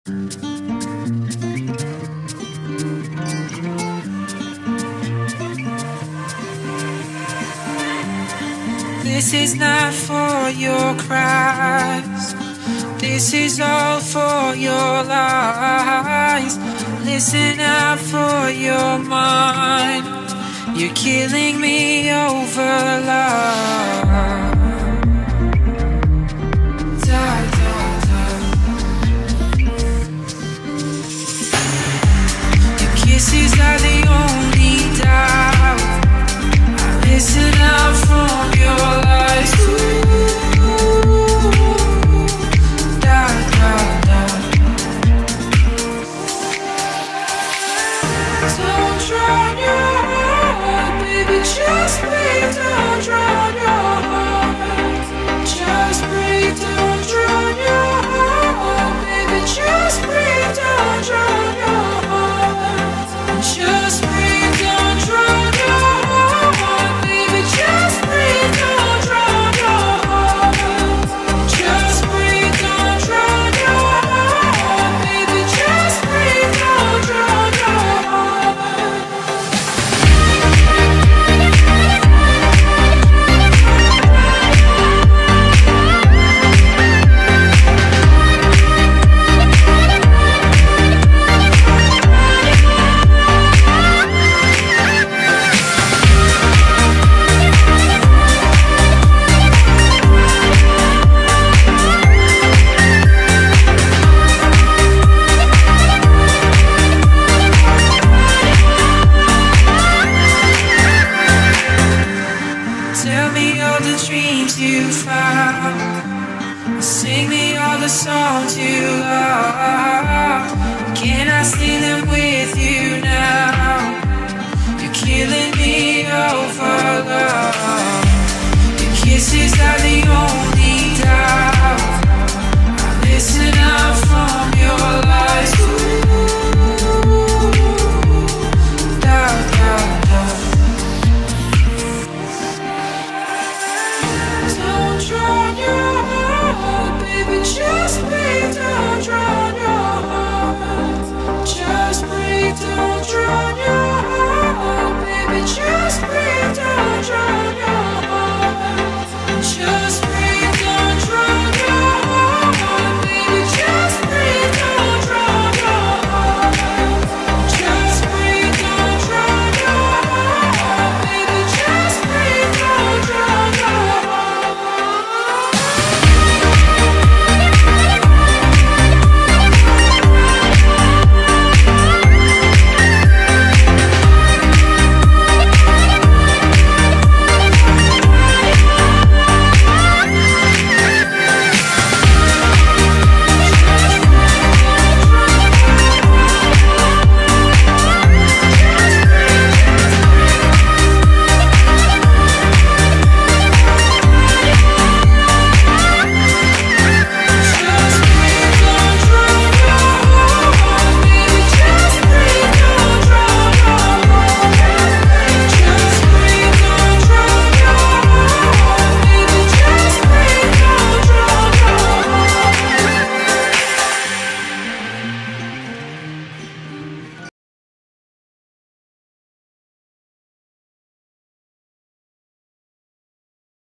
This is not for your cries. This is all for your lies. Listen out for your mind. You're killing me over love. Da, da, da. Your kisses are the only doubt. I listen out from your lies. Da, da, da. Don't drown your heart, baby, just breathe. Don't drown your heart. Just breathe, don't drown your heart, baby, just breathe. Don't drown your heart. Just breathe, don't drown your heart, baby, just breathe. Don't drown your heart. Just breathe, don't drown your heart, baby, just breathe. Don't drown your heart. Tell me all the dreams you found. Sing me all the songs you love. Can I sing them with you now? You're killing me over love. Your kisses are the only